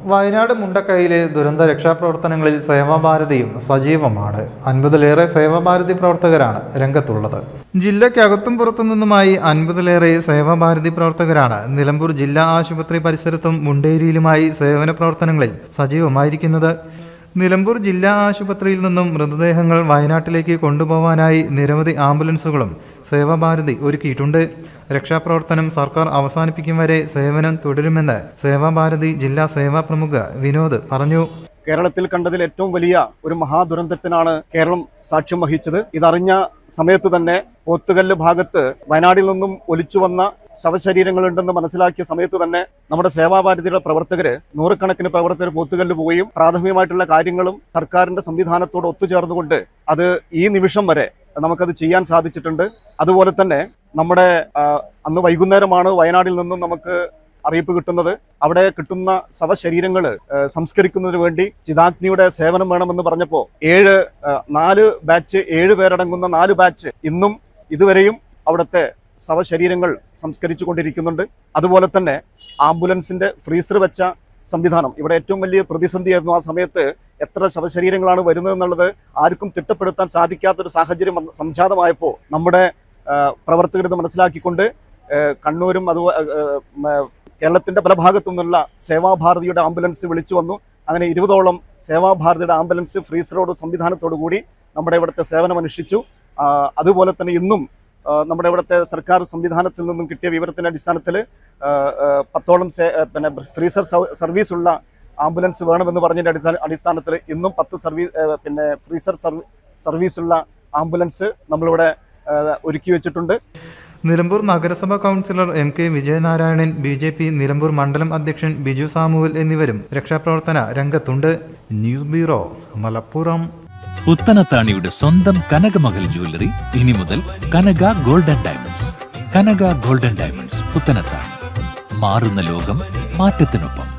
വയനാട് മുണ്ടക്കൈയിലെ ദുരന്ത രക്ഷാപ്രവർത്തനങ്ങളിൽ സേവാഭാരതിയും സജീവമാണ്. 50-ലേറെ സേവാഭാരതി പ്രവർത്തകരാണ് രംഗത്തുള്ളത്. ജില്ലയ്ക്കകത്തും പുറത്തുനിന്നുമായി 50-ലേറെ സേവാഭാരതി പ്രവർത്തകരാണ് നിലമ്പൂർ ജില്ലാ ആശുപത്രി പരിസരത്തും മുണ്ടേരിയിലുമായി സേവന പ്രവർത്തനങ്ങളിൽ സജീവമായിരിക്കുന്നത്. നിലമ്പൂർ ജില്ലാ ആശുപത്രിയിൽ നിന്നും മൃതദേഹങ്ങൾ വയനാട്ടിലേക്ക് കൊണ്ടുപോകാനായി നിരവധി ആംബുലൻസുകളും സേവാഭാരതി ഒരുക്കിയിട്ടുണ്ട്. രക്ഷാപ്രവർത്തനം സർക്കാർ അവസാനിപ്പിക്കും വരെ സേവനം തുടരുമെന്ന് സേവാഭാരതി ജില്ലാ സേവാ പ്രമുഖ വിനോദ് പറഞ്ഞു. കേരളത്തിൽ കണ്ടതിൽ ഏറ്റവും വലിയ ഒരു മഹാദുരന്തത്തിനാണ് കേരളം സാക്ഷ്യം വഹിച്ചത്. ഇതറിഞ്ഞ സമയത്ത് തന്നെ പോത്തുകല്ല് ഭാഗത്ത് വയനാട്ടിൽ നിന്നും ഒലിച്ചു വന്ന ശവശരീരങ്ങളുണ്ടെന്ന് മനസ്സിലാക്കിയ സമയത്ത് തന്നെ നമ്മുടെ സേവാഭാരതിയുടെ പ്രവർത്തകര്, നൂറുകണക്കിന് പ്രവർത്തകർ പോത്തുകല്ല് പോവുകയും പ്രാഥമികമായിട്ടുള്ള കാര്യങ്ങളും സർക്കാരിന്റെ സംവിധാനത്തോട് ഒത്തുചേർന്നുകൊണ്ട് അത് ഈ നിമിഷം വരെ നമുക്കത് ചെയ്യാൻ സാധിച്ചിട്ടുണ്ട്. അതുപോലെ തന്നെ നമ്മുടെ അന്ന് വൈകുന്നേരമാണ് വയനാട്ടിൽ നിന്നും നമുക്ക് അറിയിപ്പ് കിട്ടുന്നത്. അവിടെ കിട്ടുന്ന ശവശരീരങ്ങൾ സംസ്കരിക്കുന്നതിന് വേണ്ടി ചിതാഗ്നിയുടെ സേവനം വേണമെന്ന് പറഞ്ഞപ്പോൾ 7 പേരടങ്ങുന്ന 4 ബാച്ച് ഇന്നും ഇതുവരെയും അവിടുത്തെ ശവശരീരങ്ങൾ സംസ്കരിച്ചു കൊണ്ടിരിക്കുന്നുണ്ട്. അതുപോലെ തന്നെ ആംബുലൻസിന്റെ ഫ്രീസർ വെച്ച സംവിധാനം ഇവിടെ ഏറ്റവും വലിയ പ്രതിസന്ധിയായിരുന്നു. ആ സമയത്ത് എത്ര ശവശരീരങ്ങളാണ് വരുന്നത് എന്നുള്ളത് ആർക്കും തിട്ടപ്പെടുത്താൻ സാധിക്കാത്തൊരു സാഹചര്യം സംജാതമായപ്പോൾ നമ്മുടെ പ്രവർത്തകർ മനസ്സിലാക്കിക്കൊണ്ട് കണ്ണൂരും അതുപോലെ കേരളത്തിന്റെ പല ഭാഗത്തു നിന്നുള്ള സേവാഭാരതിയുടെ ആംബുലൻസ് വിളിച്ചു വന്നു. അങ്ങനെ 20ഓളം സേവാഭാരതിയുടെ ആംബുലൻസ് ഫ്രീസറോട് സംവിധാനത്തോടു കൂടി നമ്മുടെ ഇവിടുത്തെ സേവനം അനുഷ്ഠിച്ചു. അതുപോലെ തന്നെ ഇന്നും നമ്മുടെ ഇവിടുത്തെ സർക്കാർ സംവിധാനത്തിൽ നിന്നും കിട്ടിയ വിവരത്തിന്റെ അടിസ്ഥാനത്തിൽ 10ഓളം ഫ്രീസർ സർവീസ് ഉള്ള ആംബുലൻസ് വേണമെന്ന് പറഞ്ഞതിന്റെ അടിസ്ഥാനത്തിൽ ഇന്നും 10 ഫ്രീസർ സർവീസുള്ള ആംബുലൻസ് നമ്മളിവിടെ ഒരുക്കി വെച്ചിട്ടുണ്ട്. നിലമ്പൂർ നഗരസഭാ councillor MK Vijayanarayanan, BJP Nilambur മണ്ഡലം അധ്യക്ഷൻ ബിജു സാമുവൽ എന്നിവരും രക്ഷാപ്രവർത്തന രംഗത്തുണ്ട്. News bureau, Malappuram. പുത്തനത്താണിയുടെ സ്വന്തം കനകമകൽ ജ്വല്ലറി ഇനി മുതൽ Kanaka golden diamonds. Kanaka golden diamonds, Puthanathani. മാറുന്ന ലോകം, മാറ്റത്തിനൊപ്പം.